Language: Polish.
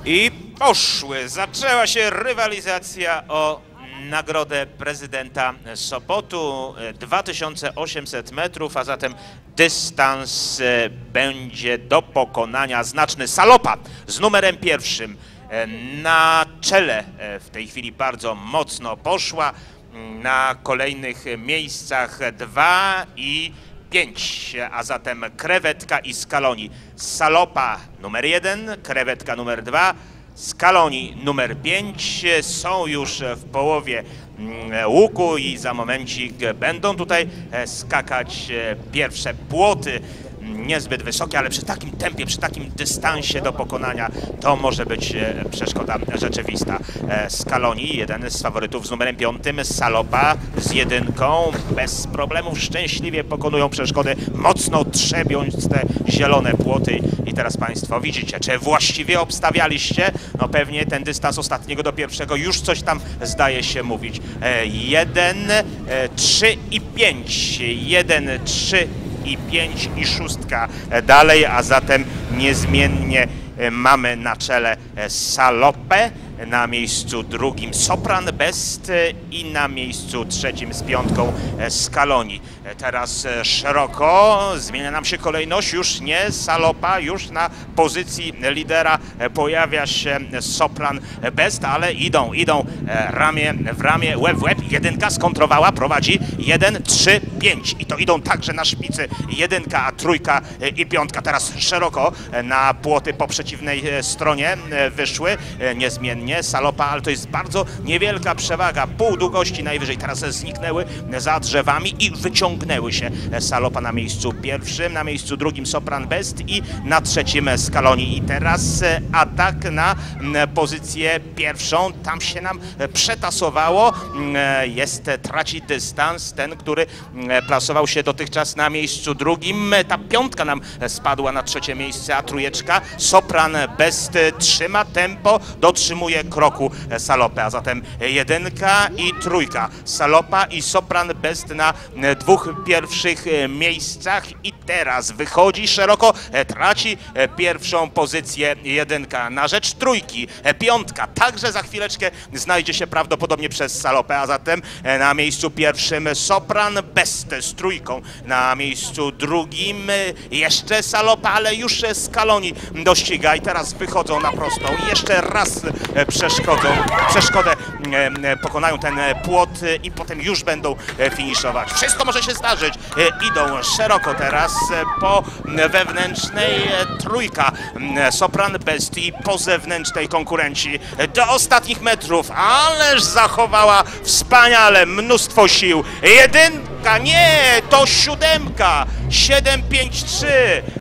I poszły. Zaczęła się rywalizacja o nagrodę prezydenta Sopotu. 2800 metrów, a zatem dystans będzie do pokonania znaczny. Salopa z numerem 1 na czele w tej chwili bardzo mocno poszła. Na kolejnych miejscach 2 i 5, a zatem Krewetka i Scaloni. Salopa numer 1, Krewetka numer 2, Scaloni numer 5 są już w połowie łuku i za momencik będą tutaj skakać pierwsze płoty. Niezbyt wysokie, ale przy takim tempie, przy takim dystansie do pokonania to może być przeszkoda rzeczywista. Scaloni, jeden z faworytów z numerem 5, Salopa z 1, bez problemów szczęśliwie pokonują przeszkody, mocno trzebiąc te zielone płoty. I teraz Państwo widzicie, czy właściwie obstawialiście? No pewnie ten dystans ostatniego do pierwszego już coś tam zdaje się mówić. 1, 3 i 5, 1, 3 i 5 i 6 dalej, a zatem niezmiennie mamy na czele Salopę, na miejscu 2 Sopran Best i na miejscu 3 z 5 Scaloni. Teraz szeroko zmienia nam się kolejność, już nie Salopa, już na pozycji lidera pojawia się Sopran Best, ale idą ramię w ramię, łeb w łeb. 1 skontrowała, prowadzi 1, 3, 5 i to idą także na szpicy 1, a 3 i 5. Teraz szeroko na płoty po przeciwnej stronie wyszły niezmiennie Salopa, ale to jest bardzo niewielka przewaga, pół długości najwyżej. Teraz zniknęły za drzewami i wyciągnęły się. Salopa na miejscu 1, na miejscu 2 Sopran Best i na 3 Scaloni. I teraz atak na pozycję 1. Tam się nam przetasowało. Traci dystans ten, który plasował się dotychczas na miejscu 2. Ta 5 nam spadła na 3 miejsce, a 3 Sopran Best trzyma tempo, dotrzymuje kroku Salopę, a zatem 1 i 3. Salopa i Sopran Best na 2 pierwszych miejscach i teraz wychodzi szeroko, traci 1 pozycję 1 na rzecz 3. 5 także za chwileczkę znajdzie się prawdopodobnie przez Salopę, a zatem na miejscu 1 Sopran Best z 3, na miejscu 2 jeszcze Salopa, ale już Scaloni dościga i teraz wychodzą na prostą i jeszcze raz przeszkodę pokonają ten płot i potem już będą finiszować. Wszystko może się zdarzyć. Idą szeroko teraz po wewnętrznej 3 Sopran Best i po zewnętrznej konkurenci do ostatnich metrów, ależ zachowała wspaniale mnóstwo sił. 1, nie, to 7, 7, 5, 3.